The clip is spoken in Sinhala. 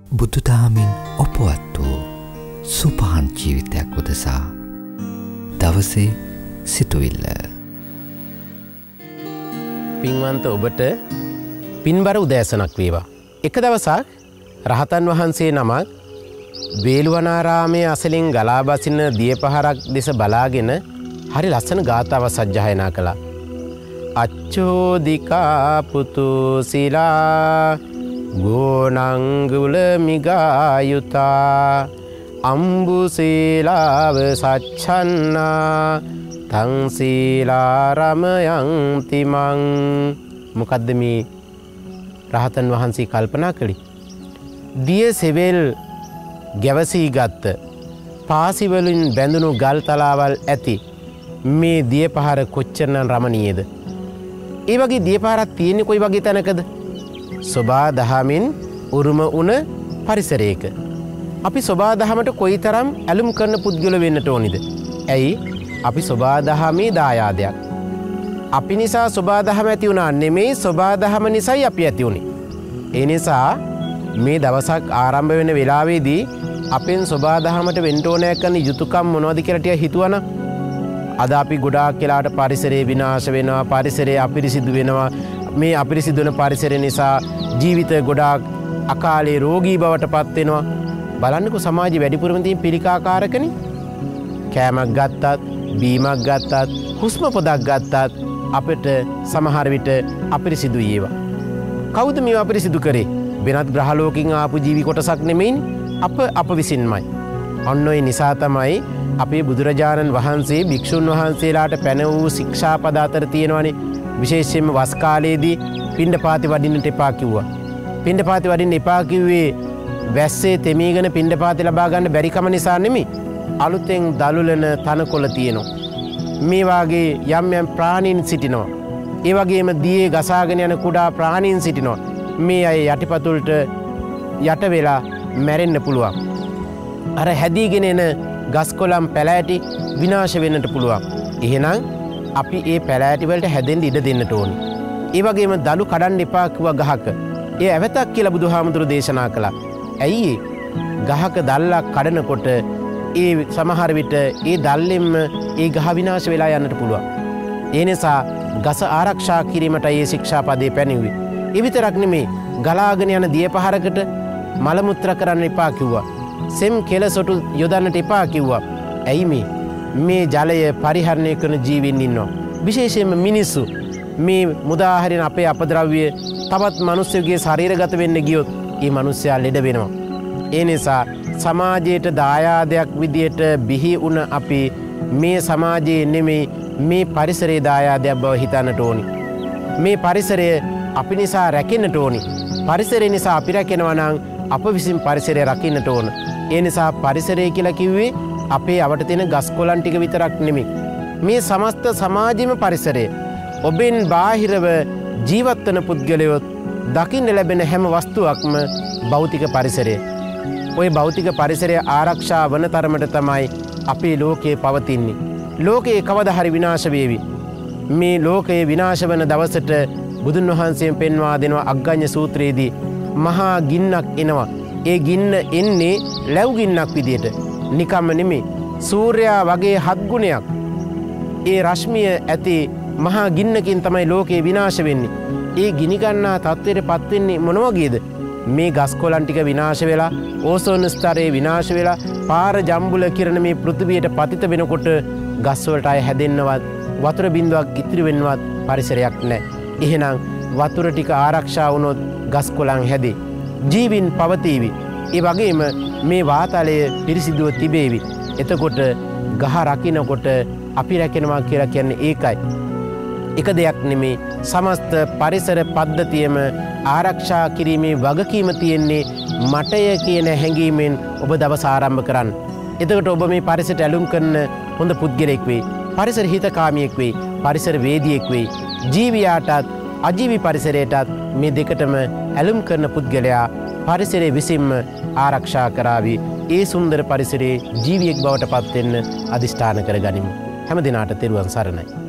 බුදුදහමින් ඔපවත් වූ සුපහන් ජීවිතයක් උදෙසා දවසේ සිතුවිල්ල. පින්වන්ත ඔබට පින්බර උදෑසනක් වේවා. එක දවසක් රහතන් වහන්සේ නමක් වේළුවනාරාමයේ අසලින් ගලා බසින දියපහරක් දෙස බලාගෙන හරි ලස්සන ගාථාවක් සජ්ජායනා කළා. අච්චෝදිකා පුතු සිලා ගෝනංගුල මිගායුතා අම්බුසීලාව සච්චන්නා තංසීලාරමයන් තිමං. මොකද්ද මේ රහතන් වහන්සේ කල්පනා කළේ? දිය සෙවෙල් ගැවසී ගත්ත පාසිවලින් බැඳුණු ගල් තලාවල් ඇති මේ දියපහර කොච්චරනම් රමණීයද? ඒ වගේ දියපහරක් තියෙන්නේ කොයි වගේ තැනකද? සෝබා දහමින් උරුම වුණ පරිසරයක. අපි සෝබා දහමට කොයිතරම් ඇලුම් කරන පුද්ගල වෙන්නට ඕනිද? ඇයි? අපි සෝබා දහමේ දායාදයක්. අපි නිසා සෝබා දහම ඇති වුණා නෙමෙයි, සෝබා දහම නිසායි අපි ඇති වුනේ. ඒ නිසා මේ දවසක් ආරම්භ වෙන වෙලාවේදී අපෙන් සෝබා දහමට වෙන්න ඕනෑ කරන යුතුයකම් මොනවද කියලා ටික හිතුවනම් අද අපි ගොඩාක් වෙලාවට පරිසරය විනාශ වෙනවා, පරිසරය අපිරිසිදු වෙනවා. මේ අපිරිසිදු වෙන පරිසරය නිසා ජීවිත ගොඩාක් අකාලේ රෝගී බවට පත් වෙනවා. බලන්නකෝ සමාජයේ වැඩිපුරම තියෙන පිළිකාකාරකනේ. කෑමක් ගත්තත්, බීමක් ගත්තත්, හුස්ම පොදක් ගත්තත් අපිට සමහර විට අපිරිසිදුයි ඒවා. කවුද මේවා අපිරිසිදු කරේ? වෙනත් ග්‍රහලෝකින් ආපු ජීවි කොටසක් නෙමෙයිනේ. අප විසින්මයි. ඔන්න ඔය නිසා තමයි අපේ බුදුරජාණන් වහන්සේ භික්ෂුන් වහන්සේලාට පැන වූ ශික්ෂාපද අතර තියෙනවානේ. විශේෂයෙන්ම වස් කාලයේදී පිණ්ඩපාති වඩින්නට එපා කිව්වා. පිණ්ඩපාති වඩින්න එපා කිව්වේ වැස්සේ තෙමීගෙන පිණ්ඩපාති ලබා ගන්න බැරි කම නිසා නෙමෙයි. අලුතෙන් දලුලන තනකොළ තියෙනවා. මේ වාගේ යම් යම් ප්‍රාණීන් සිටිනවා. ඒ වගේම දියේ ගසාගෙන යන කුඩා ප්‍රාණීන් සිටිනවා. මේ අය යටිපතුලට යට වෙලා මැරෙන්න පුළුවන්. අර හැදීගෙන එන ගස්කොළන් පැලෑටි විනාශ වෙන්නට පුළුවන්. එහෙනම් අපි ඒ පැලෑටි වලට හැදෙන්න ඉඩ දෙන්නට ඕනේ. ඒ වගේම දලු කඩන්න එපා කිව්වා ගහක. ඒ ඇවතක් කියලා බුදුහාමුදුරු දේශනා කළා. ඇයි ගහක දල්ලක් කඩනකොට ඒ සමහර විට ඒ දල්ලෙන්ම ඒ ගහ විනාශ වෙලා යන්නට පුළුවන්. ඒ නිසා ගස ආරක්ෂා කිරීමට ඒ ශික්ෂාපදේ පැනෙව්වේ. ඒ විතරක් නෙමේ, ගලාගෙන යන දියපහරකට මල මුත්‍රා කරන්න එපා කිව්වා. සෙම් කෙලසොටු යොදන්නට එපා කිව්වා. ඇයි මේ ජලය පරිහරණය කරන ජීවීන් ඉන්නවා. විශේෂයෙන්ම මිනිස්සු මේ මුදා හරින අපේ අපද්‍රව්‍ය තවත් මිනිස්සුගේ ශරීරගත වෙන්න ගියොත් ඒ මිනිස්සයා ලෙඩ වෙනවා. ඒ නිසා සමාජයට දායාදයක් විදියට බිහි වුණ අපි මේ සමාජයේ නෙමෙයි මේ පරිසරයේ දායාදයක් බව හිතන්නට ඕනි. මේ පරිසරය අපි නිසා රැකෙන්නට ඕනි. පරිසරය නිසා අපි රැකෙනවා නම් අප විසින් පරිසරය රකින්නට ඕන. ඒ නිසා පරිසරය කියලා කිව්වේ අපේ අවට තියෙන ගස් කොළන් ටික විතරක් නෙමෙයි. මේ සමස්ත සමාජෙම පරිසරය. ඔබෙන් බාහිරව ජීවත් වන පුද්ගලයොත් දකින්න ලැබෙන හැම වස්තුවක්ම භෞතික පරිසරය. ওই භෞතික පරිසරය ආරක්ෂා වන තරමට තමයි අපේ ලෝකයේ පවතින්නේ. ලෝකයේ කවදා හරි විනාශ වේවි. මේ ලෝකයේ විනාශ වන දවසට බුදුන් වහන්සේ පෙන්වා දෙනවා අග්ගඤ්ඤ සූත්‍රයේදී මහා ගින්නක් එනවා. ඒ ගින්න එන්නේ ලැබු ගින්නක් විදියට. නිකම්ම නෙමෙයි. සූර්යයා වගේ 7 ගුණයක් ඒ රශ්මිය ඇති මහා ගින්නකින් තමයි ලෝකේ විනාශ වෙන්නේ. ඒ ගිනි ගන්නා තත්ත්වයටපත් වෙන්නේ මොන වගේද? මේ ගස් කොළන් ටික විනාශ වෙලා, ඕසෝන ස්තරේ විනාශ වෙලා, පාර ජම්බුල කිරණ මේ පෘථිවියට පතිත වෙනකොට ගස් වලට අය හැදෙන්නවත්, වතුර බින්දුවක් ඉතිරි වෙන්නවත් පරිසරයක් නැහැ. එහෙනම් වතුර ටික ආරක්ෂා වුණොත් ගස් කොළන් හැදේ. ජීවින් පවතීවි. ඒ වගේම මේ වාතලය පිරිසිදුව තිබේවි. එතකොට ගහ රකින්නකොට අපි රැකෙනවා කියලා කියන්නේ ඒකයි. එක දෙයක් නෙමේ, සමස්ත පරිසර පද්ධතියම ආරක්ෂා කිරීමේ වගකීම තියෙන්නේ මටය කියන හැඟීමෙන් ඔබ දවස ආරම්භ කරන්න. එතකොට ඔබ මේ පරිසරයට ඇලුම් කරන හොඳ පුද්ගලයෙක් වෙයි. පරිසර හිතකාමියෙක් වෙයි. පරිසර වේදියෙක් වෙයි. ජීවියාටත් අජීවී පරිසරයටත් මේ දෙකටම ඇලුම් කරන පුද්ගලයා පරිසරයේ විසින්ම ආරක්ෂා කරાવી. ඒ සුන්දර පරිසරයේ ජීවියෙක් බවට පත් වෙන්න අදිෂ්ඨාන කරගනිමු. හැම දිනාට තෙරුවන් සරණයි.